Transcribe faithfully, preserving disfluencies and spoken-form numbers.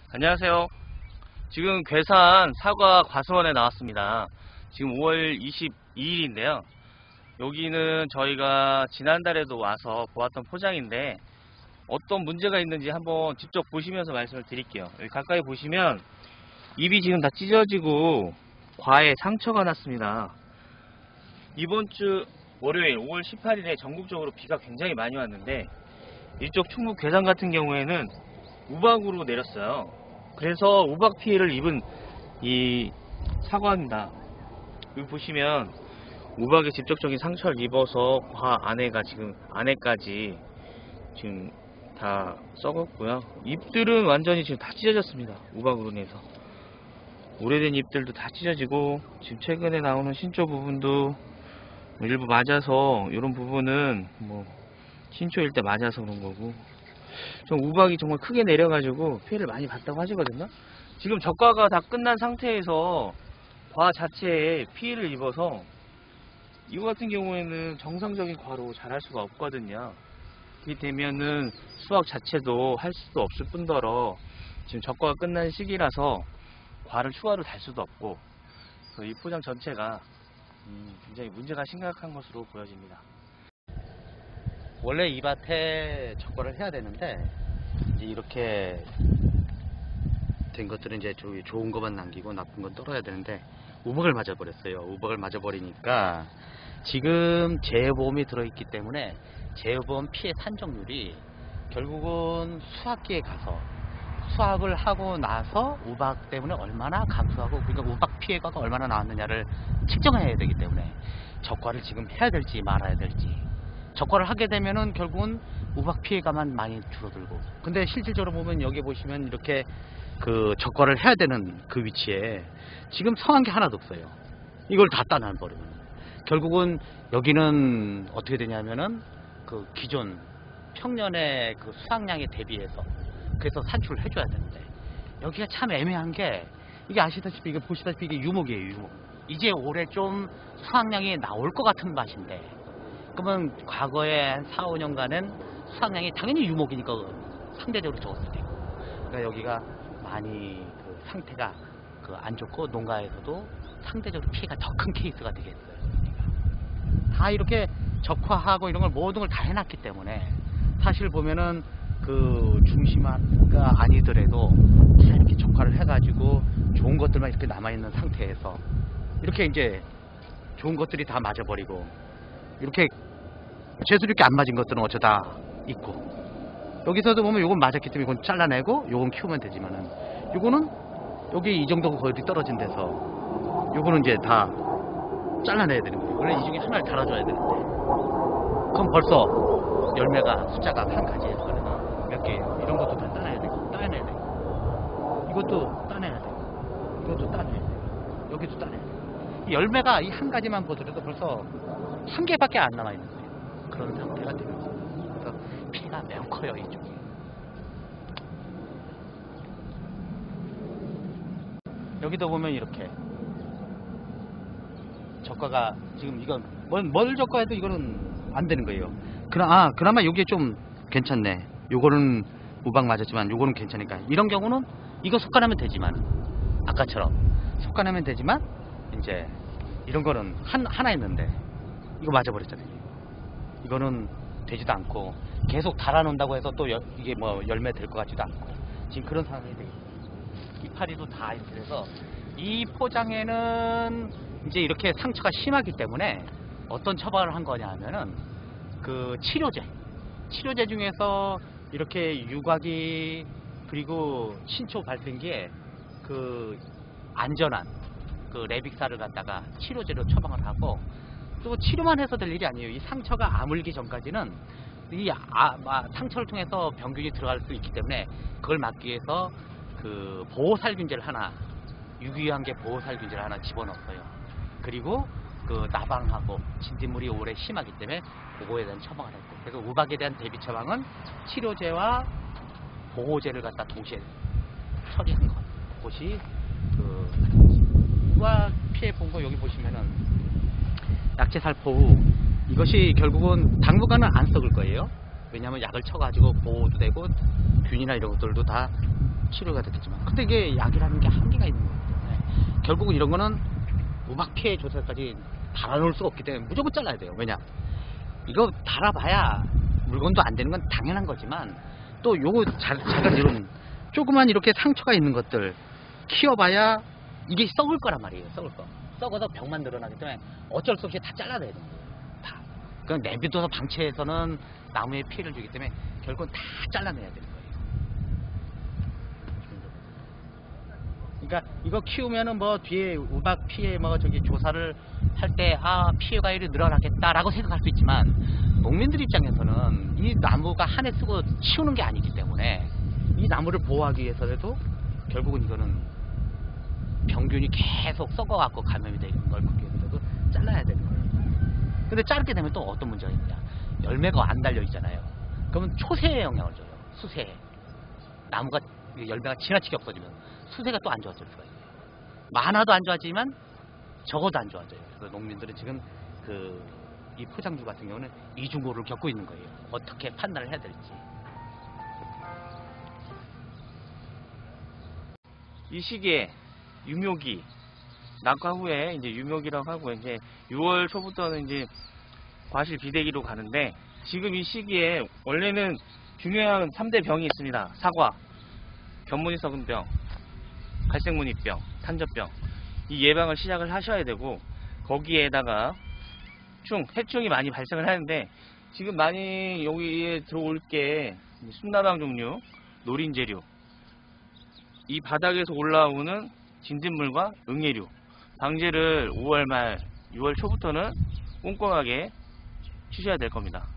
안녕하세요. 지금 괴산 사과 과수원에 나왔습니다. 지금 오월 이십이일인데요. 여기는 저희가 지난달에도 와서 보았던 포장인데 어떤 문제가 있는지 한번 직접 보시면서 말씀을 드릴게요. 여기 가까이 보시면 잎이 지금 다 찢어지고 과에 상처가 났습니다. 이번 주 월요일 오월 십팔일에 전국적으로 비가 굉장히 많이 왔는데 이쪽 충북 괴산 같은 경우에는 우박으로 내렸어요. 그래서 우박 피해를 입은 이 사과입니다. 여기 보시면 우박에 직접적인 상처를 입어서 과 안에가 지금 안에까지 지금 다 썩었고요. 잎들은 완전히 지금 다 찢어졌습니다. 우박으로 인해서 오래된 잎들도 다 찢어지고 지금 최근에 나오는 신초 부분도 일부 맞아서 이런 부분은 뭐 신초일 때 맞아서 그런 거고, 좀 우박이 정말 크게 내려가지고 피해를 많이 봤다고 하시거든요. 지금 적과가 다 끝난 상태에서 과 자체에 피해를 입어서 이거 같은 경우에는 정상적인 과로 자랄 수가 없거든요. 그렇게 되면은 수확 자체도 할 수도 없을 뿐더러 지금 적과가 끝난 시기라서 과를 추가로 달 수도 없고, 이 포장 전체가 굉장히 문제가 심각한 것으로 보여집니다. 원래 이 밭에 적과를 해야 되는데 이제 이렇게 된 것들은 이제 좋은 것만 남기고 나쁜 건 떨어야 되는데 우박을 맞아 버렸어요. 우박을 맞아 버리니까 지금 재해보험이 들어있기 때문에 재해보험 피해 산정률이 결국은 수확기에 가서 수확을 하고 나서 우박 때문에 얼마나 감소하고, 그러니까 우박 피해가 얼마나 나왔느냐를 측정해야 되기 때문에 적과를 지금 해야 될지 말아야 될지, 적과를 하게 되면은 결국은 우박 피해가만 많이 줄어들고, 근데 실질적으로 보면 여기 보시면 이렇게 그 적과를 해야 되는 그 위치에 지금 성한 게 하나도 없어요. 이걸 다 따놔버리면 결국은 여기는 어떻게 되냐면은 그 기존 평년의 그 수확량에 대비해서 그래서 산출을 해줘야 되는데 여기가 참 애매한 게, 이게 아시다시피 이게 보시다시피 이게 유목이에요. 유목. 이제 올해 좀 수확량이 나올 것 같은 맛인데, 그러면 과거에 한 사, 오년간은 수확량이 당연히 유목이니까 상대적으로 적었을 테고, 그러니까 여기가 많이 그 상태가 그 안 좋고 농가에서도 상대적으로 피해가 더 큰 케이스가 되겠어요. 그러니까 다 이렇게 적화하고 이런 걸 모든 걸 다 해놨기 때문에 사실 보면은 그 중심화가 아니더라도 다 이렇게 적화를 해가지고 좋은 것들만 이렇게 남아있는 상태에서 이렇게 이제 좋은 것들이 다 맞아버리고, 이렇게 재수 이렇게 안 맞은 것들은 어쩌다 있고, 여기서도 보면 요건 맞았기 때문에 이건 잘라내고 요건 키우면 되지만은 요거는 여기 이 정도 거리 떨어진 데서 요거는 이제 다 잘라내야 되는 거예요. 원래 이 중에 하나를 달아줘야 되는데 그럼 벌써 열매가 숫자가 한 가지에서 몇 개예요. 이런 것도 다 따내야 되고, 따내야 되고, 이것도 따내야 되고, 이것도 따내야 되고, 여기도 따내야 되고, 이 열매가 이 한 가지만 보더라도 벌써 한 개밖에 안 남아 있는 거예요. 그런 상태가 되면서 그래서 피해가 매우 커요. 이쪽이. 여기도 보면 이렇게 적과가 지금 이건 뭘, 뭘 적과해도 이거는 안 되는 거예요. 그나 아 그나마 여기에 좀 괜찮네. 요거는 우박 맞았지만 요거는 괜찮으니까 이런 경우는 이거 솎아내면 되지만, 아까처럼 솎아내면 되지만 이제 이런 거는 한, 하나 있는데 이거 맞아버렸잖아요. 이거는 되지도 않고 계속 달아놓는다고 해서 또 여, 이게 뭐 열매 될 것 같지도 않고 지금 그런 상황이 되겠어요. 이파리도 다 있어서 이 포장에는 이제 이렇게 상처가 심하기 때문에 어떤 처방을 한 거냐 하면은 그 치료제 치료제 중에서 이렇게 유곽이 그리고 신초 발생기에 그 안전한 그 레빅사를 갖다가 치료제로 처방을 하고, 또 치료만 해서 될 일이 아니에요. 이 상처가 아물기 전까지는 이 아, 아, 상처를 통해서 병균이 들어갈 수 있기 때문에 그걸 막기 위해서 그 보호살균제를 하나, 유기한계 보호살균제를 하나 집어넣었어요. 그리고 그 나방하고 진딧물이 오래 심하기 때문에 그거에 대한 처방을 했고, 그래서 우박에 대한 대비 처방은 치료제와 보호제를 갖다 동시에 처리한 것. 그것이 그 우박 피해 본 거 여기 보시면은 약재 살포후 이것이 결국은 당분간은 안 썩을 거예요. 왜냐하면 약을 쳐가지고 보호도 되고 균이나 이런 것들도 다 치료가 됐겠지만, 근데 이게 약이라는 게 한계가 있는 거기 때문에 결국은 이런 거는 우박 피해 조사까지 달아놓을 수가 없기 때문에 무조건 잘라야 돼요. 왜냐, 이거 달아봐야 물건도 안 되는 건 당연한 거지만, 또 요거 자, 제가 이런 조그만 이렇게 상처가 있는 것들 키워봐야 이게 썩을 거란 말이에요. 썩을 거. 썩어서 병만 늘어나기 때문에 어쩔 수 없이 다 잘라내야 되는 거예요. 다. 그냥 내비둬서 방치해서는 나무에 피해를 주기 때문에 결국은 다 잘라내야 되는 거예요. 그러니까 이거 키우면은 뭐 뒤에 우박 피해 뭐 저기 조사를 할 때 아 피해가 이리 늘어나겠다라고 생각할 수 있지만, 농민들 입장에서는 이 나무가 한 해 쓰고 치우는 게 아니기 때문에 이 나무를 보호하기 위해서라도 결국은 이거는 병균이 계속 썩어갖고 감염이 되는 걸 막기 위해서도 잘라야 되는 거예요. 근데 자르게 되면 또 어떤 문제가 있냐, 열매가 안 달려 있잖아요. 그러면 초세에 영향을 줘요. 수세에. 나무가 열매가 지나치게 없어지면 수세가 또 안 좋아질 수가 있어요. 많아도 안 좋아지만 적어도 안 좋아져요. 그래서 농민들은 지금 그 이 포장주 같은 경우는 이중고를 겪고 있는 거예요. 어떻게 판단을 해야 될지. 이 시기에 유묘기, 낙화 후에 이제 유묘기라고 하고, 이제 유월 초부터는 이제 과실 비대기로 가는데, 지금 이 시기에 원래는 중요한 삼 대 병이 있습니다. 사과, 견무늬 썩은 병, 갈색무늬병, 탄저병. 이 예방을 시작을 하셔야 되고, 거기에다가 충, 해충이 많이 발생을 하는데, 지금 많이 여기에 들어올 게 순나방 종류, 노린재류, 이 바닥에서 올라오는 진딧물과 응애류, 방제를 오월 말, 유월 초부터는 꼼꼼하게 치셔야 될 겁니다.